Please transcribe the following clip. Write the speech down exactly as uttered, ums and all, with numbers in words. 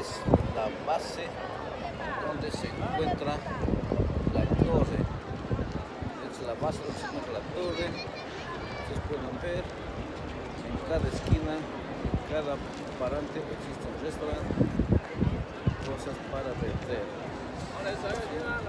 es la base donde se encuentra la torre. Es la base donde se encuentra la torre. Ustedes pueden ver en cada esquina, en cada parante existe un restaurante, cosas para vender.